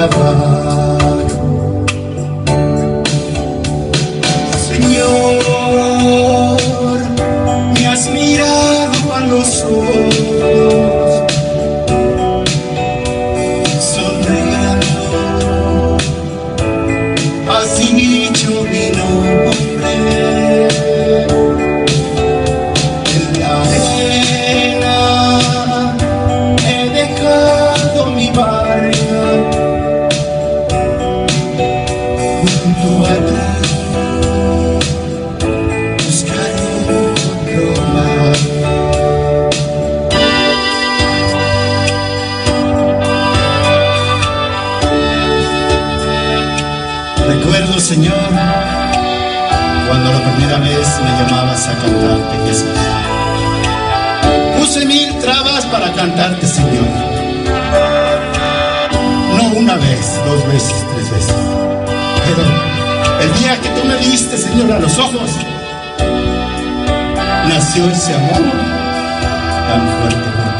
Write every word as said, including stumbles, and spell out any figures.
trabajo. Señor, me has mirado a los ojos, sonriendo, has dicho mi nombre. En la arena he dejado mi barca, junto a ti recuerdo, Señor, cuando la primera vez me llamabas a cantarte, Jesús. Puse mil trabas para cantarte, Señor. No una vez, dos veces, tres veces. Pero el día que tú me viste, Señor, a los ojos, nació ese amor tan fuerte.